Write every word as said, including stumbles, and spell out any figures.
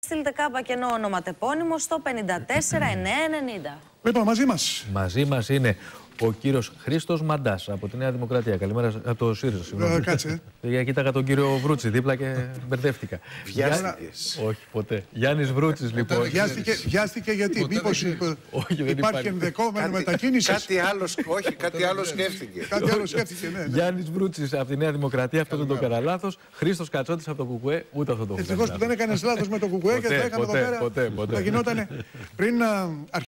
Στείλτε κάπα κενό ονοματεπώνυμο στο πενήντα τέσσερα εννιακόσια ενενήντα. Λοιπόν, μαζί μας. Μαζί μας είναι ο κύριος Χρήστος Μαντάς από τη Νέα Δημοκρατία. Καλημέρα, από το ΣΥΡΙΖΑ. Βέβαια, κάτσε. Για κοίταγα τον κύριο Βρούτση δίπλα και μπερδεύτηκα. Βιάστηκες. Όχι, ποτέ. Γιάννης Βρούτσης, λοιπόν. Βιάστηκε, βιάστηκε γιατί, μήπως υπ- Όχι, δεν υπάρχει υπάρχει. ενδεχόμενο μετακίνησης. Κάτι άλλο, όχι, κάτι άλλο σκέφτηκε. Κάτι άλλο σκέφτηκε, ναι. ναι. Γιάννης Βρούτσης από τη Νέα Δημοκρατία, αυτό δεν το έκανα λάθος. Χρήστος Κατσότης από το ΚΚΕ, ούτε αυτό το έχω κάνει Ευτυχώς που δεν έκανες λάθος με το κουκουέ και Ποτέ, θα είχαμε εδώ ποτέ, πέρα. ποτέ, ποτέ. Θα γινόταν πριν. α,